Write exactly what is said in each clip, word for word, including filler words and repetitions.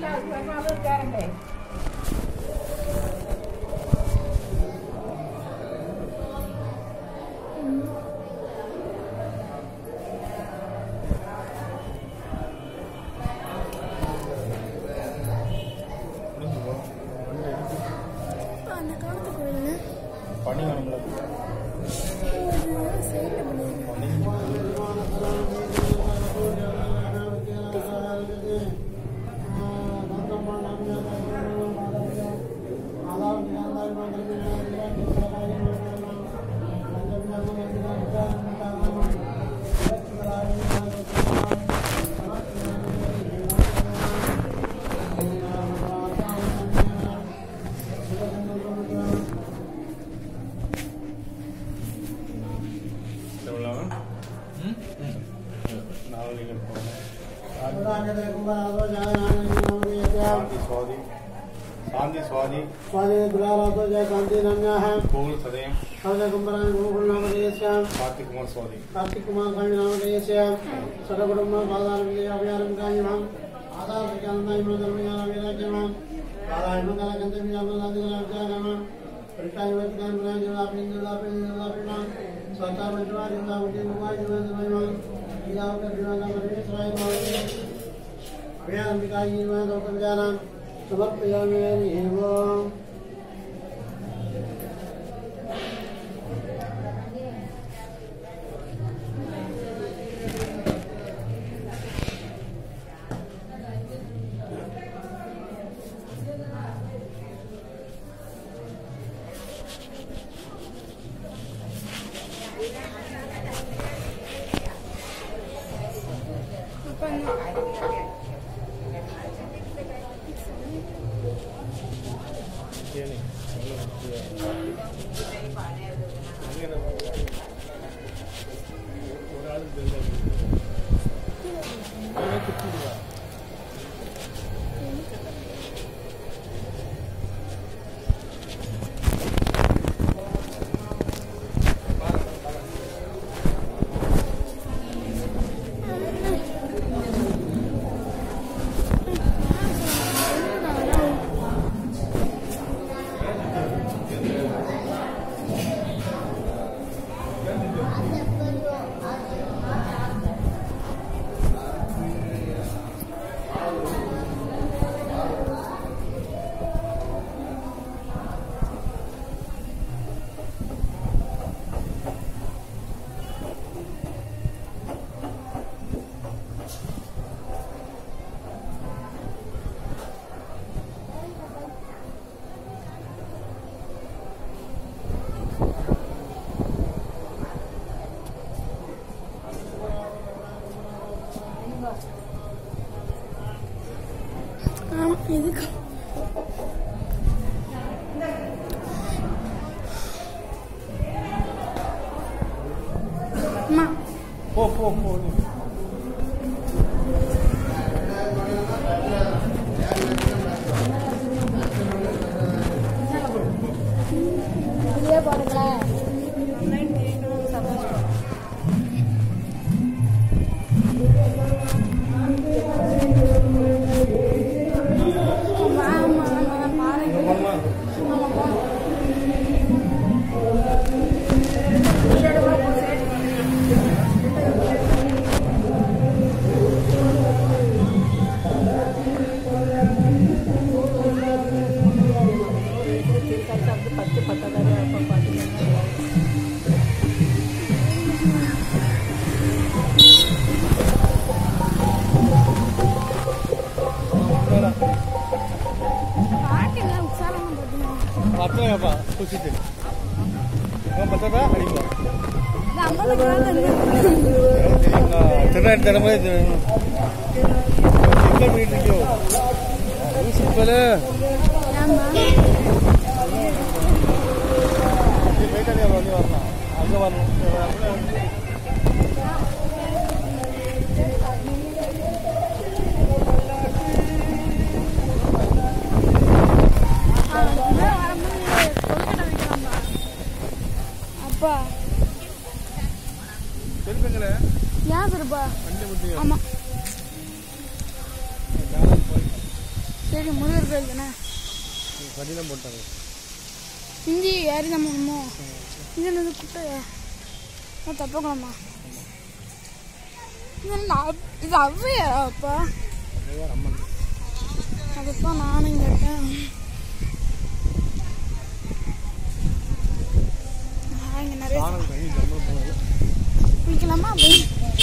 शांति स्वादी स्वादी दुलारातो जय शांति नम्याः गोकुल सदैव सौदे कुंभराय गोकुल नामधेयस्याम कार्तिक कुमार स्वादी कार्तिक कुमार स्वामी नामधेयस्याम सर्वकुटुंब बाधार विजय अभियानम कायमाम आधार विज्ञानमय धर्मज्ञान विराजमाम बाधाय मंगल गंधे विज्ञानदादि विज्ञानम परिटाय विज्ञान विज्ञान जलापिन जलापिन जलापिन स्वता मंजवा जिंदा उठी मुवाय जीवन समयम इलाव के विवाद में सराय मावती अभियान विकाय जीवन दो विज्ञानम समर्पयामि एवं இதுக்கு அம்மா போ போ போ இதுலயே போடுங்களா apa positif kamu baca apa hari ini lama lagi internet dalam itu simple meet itu simple lama ini mereka ni orang ni warna agak warna யார் ரூபா ஆமா தெரியும் முருகர் கோயில் தானே. வண்டிலாம் போட்டாங்க. இஞ்சி ஏறி தான் போகணுமோ? இது என்னது குட்டையா? நான் தப்பக்கலாமா? இது இது அவ்வையாரா அப்பா? அம்மன். அதுதான் நானும் கேட்டேன். இங்கே நிறைய குளிக்கலாமா? அப்படி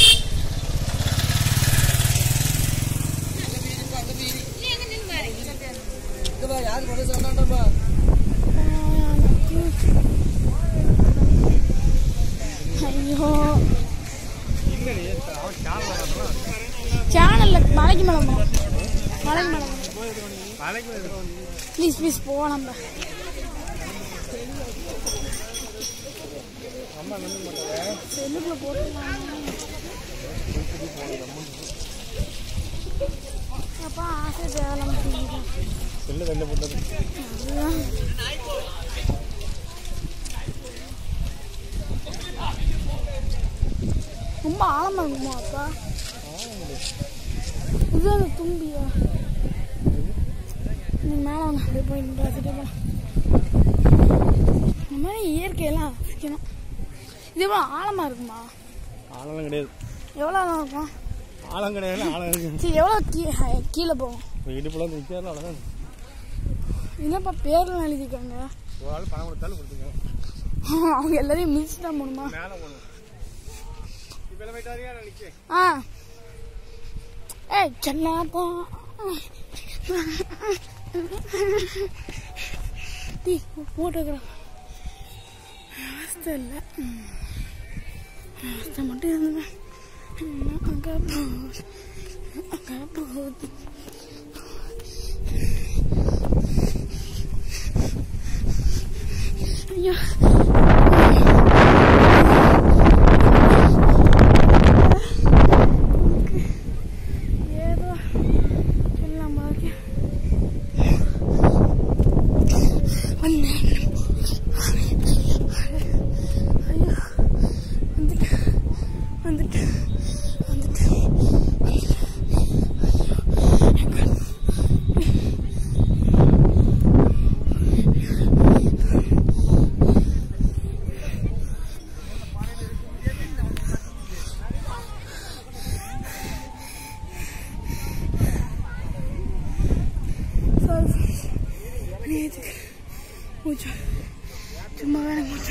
ஐயோ சேனல்ல மலைக்கு மேலே மலைக்கு மேலே ப்ளீஸ் ப்ளீஸ் போவோம் நம்ம. செல்லுக்குள்ள போட்டுலாம் அப்பா ஆசை தேவலாம் செல்லு வெளில போட்டது. ரொம்ப ஆழமா இருக்குமா அப்பா? இது அந்த தும்பியா? நீ மேலே அவங்க அப்படியே போய் பார்த்துட்டு போகலாம். இந்த மாதிரி இயற்கையெல்லாம் ரசிக்கணும். இது எவ்வளோ ஆழமா இருக்குமா? ஆழம் கிடையாது. எவ்வளோ ஆழம் இருக்கும்? ஆழம் கிடையாது. ஆழம் இருக்கு. சரி எவ்வளோ கீ கீழே போகும்? இடுப்புலாம் நிற்காது. அவ்வளோதான். என்னப்பா பேர்லாம் எழுதிருக்காங்க? ஒரு ஆள் பணம் கொடுத்தாலும் கொடுத்துருக்காங்க. அவங்க எல்லாரையும் மிதிச்சு தான் போகணுமா? மேலே போகணும். ஆ ஏய் செல்லாப்பா டீ போட்டோகிராஃப் அவஸ்தை இல்லை. அவஸ்தை மட்டும் இருந்தேன். அங்கே போகுது அங்கே போகுது. ஐயோ mucho cuma ver mucho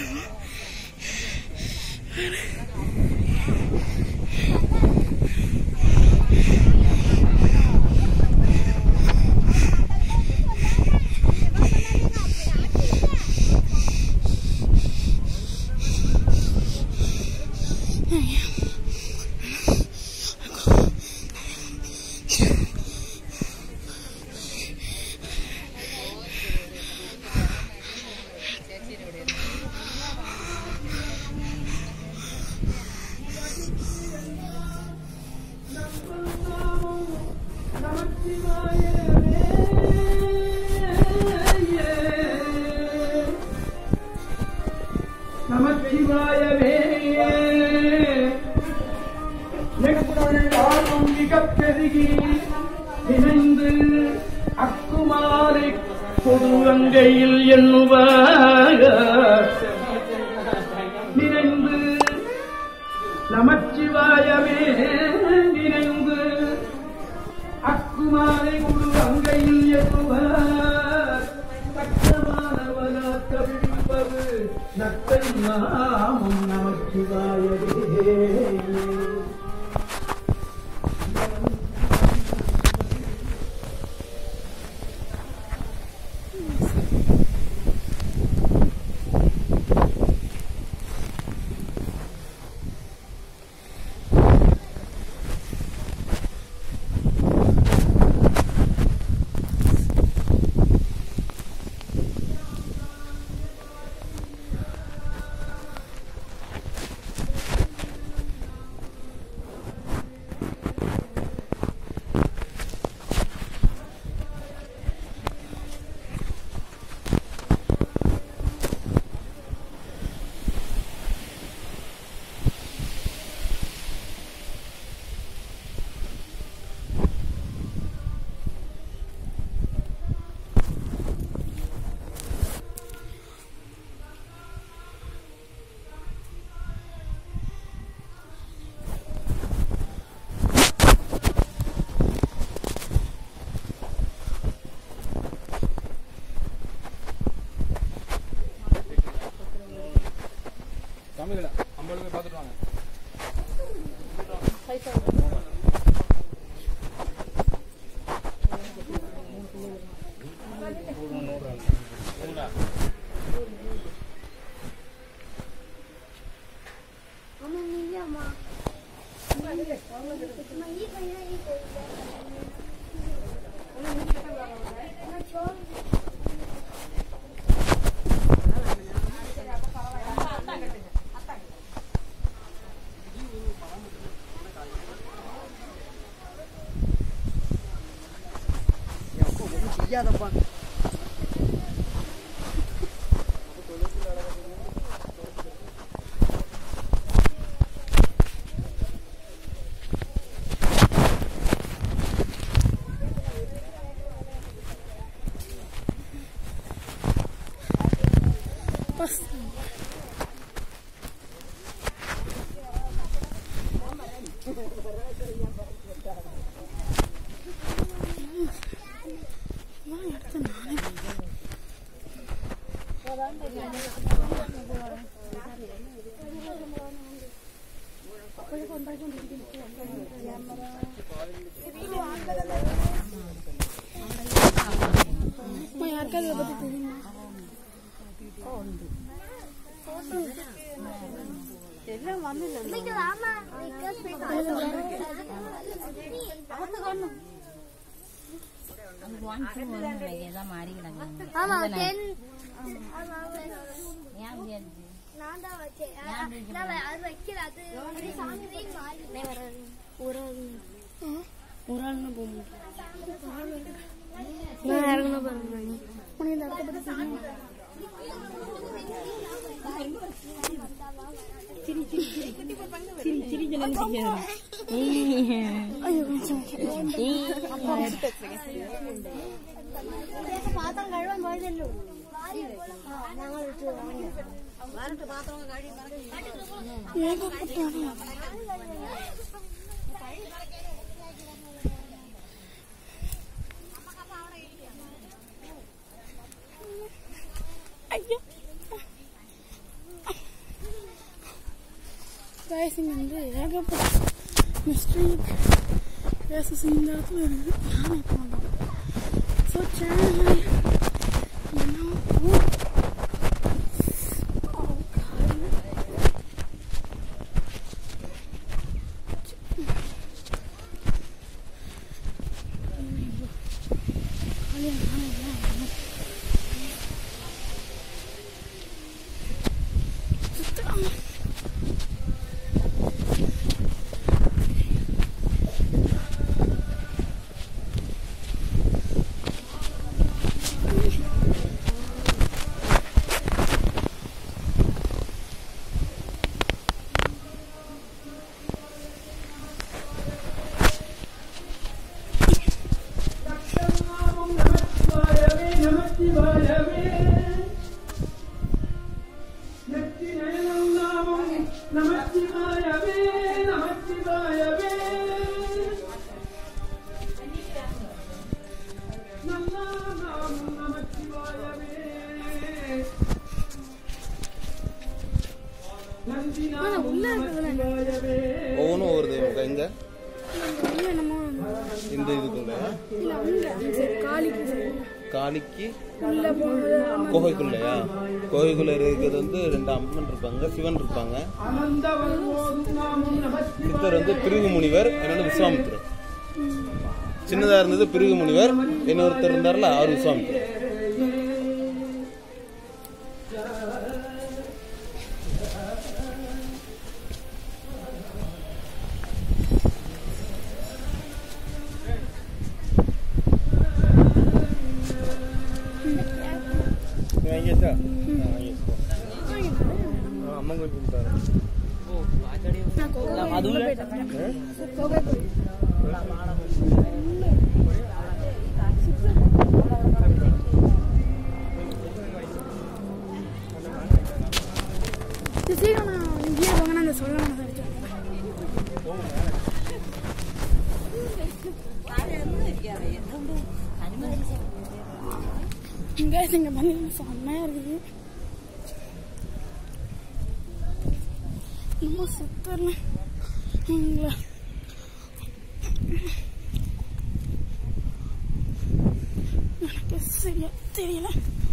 அக்குமாரி பொதுவங்கையில் எண்ணுவாக நினைந்து நமச்சிவாயமே நினைந்து அக்குமாரி பொதுவங்கையில் எண்ணுவார் சக்கரமானவனாக விழிப்பது நத்தை நாமம் நமச்சிவாயமே. சாமிகளை ஐம்பது போய் பார்த்துட்டு வாங்க. செய்யாதப்பா. இங்க வந்து ஏகப்பட்ட மிஸ்டேக் கேசஸ் இந்த இடத்துல இருக்கு. நானே போனோம். ஸோ சேனல் ஒவ்வொன்றும் ஒவ்வொரு தெய்வம் இங்க இந்த இதுக்குள்ள காளிக்கு கோகைக்குள்ளையா கோகைக்குள்ள இருக்கிறது வந்து ரெண்டு அம்மன் இருப்பாங்க, சிவன் இருப்பாங்க. சித்தர் வந்து பிருகு முனிவர், என்னோட விஸ்வாமித்திரர். சின்னதா இருந்தது பிருகு முனிவர், இன்னொருத்தர் இருந்தார்ல அவர் விஸ்வாமித்திரர். அம்மன் கோயில் கொடுத்தாரு. இங்க பண்ணி செம்மையா இருக்குது. இன்னும் சுத்தரல எங்களை எனக்கு சரியா தெரியல.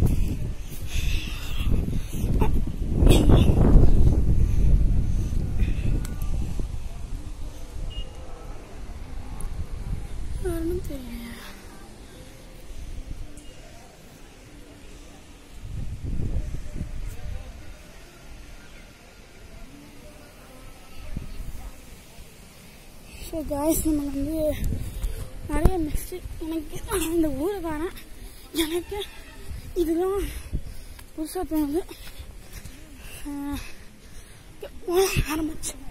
ஒன்றும் தெரியல. ஸோ காய்ஸ் நம்ம வந்து நிறைய மிஸ்டேக் எனக்கு இந்த ஊருக்காரன் எனக்கு இதெல்லாம் புதுசாக தோணுது. ஆரம்பிச்சு